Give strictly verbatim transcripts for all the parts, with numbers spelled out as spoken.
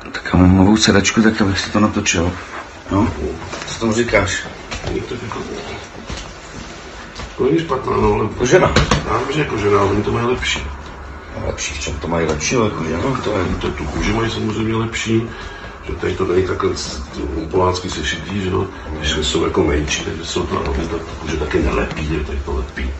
Tak já mám novou sedačku, tak abych si to natočil. No, co tomu říkáš? To není špatná, no, ale... Kožena. Já vím, že je kožena, ale oni to mají lepší. Lepší, v čem to mají lepší, ale kožena? No, to je, to, tu kůži mají samozřejmě lepší, že tady to není takhle, polácky se šití, že jo, že jsou jako menší, takže jsou to, ale ta kůže taky nelepí, že tady to lepí.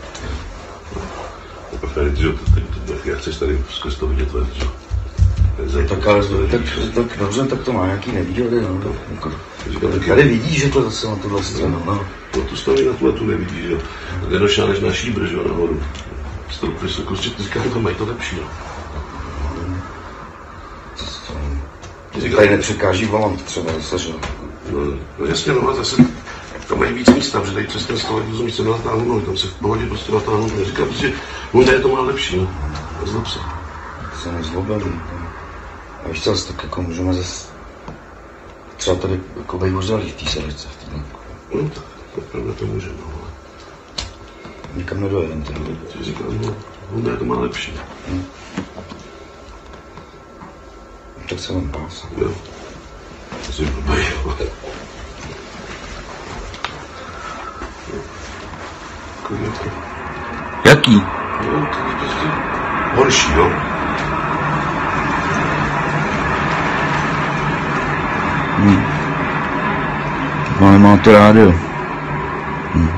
No, že jak chceš tady zkus to vidět ven, že jo. Tak ale tak, tak dobře, tak to má nějaký nevýhody, no, to, jako, tady vidíš, že to zase na tuhle stranu, no. No tu staví na tuhle tu nevidíš, že jo. Nedošáneš na šíbr, že jo, nahoru. S tou vysokosti, ty říkáš, že to mají to lepší, no. Tady nepřekáží volant třeba zase, že jo. No, no jasně, no, ale zase tam mají víc místa, protože tady přes ten stolek to místo natáhnu, no, tam se v pohodě prostě natáhnu, neříkám prostě, Honda je to má lepší, no. Nezlob se. To se nezlobili, no. A víš co, tak jako můžeme zase třeba tady jako být ořalý v té sedačce. No tak, opravdu to můžeme, ale... Nikam nedojedem tady. Ty říkám, no, Honda je to má lepší. Hmm. Tak se vám pás. Jo. To si blbej, jo. Jaký? Jo, to je prostě horší, jo. Hmm. Ale má to rádio. Hmm.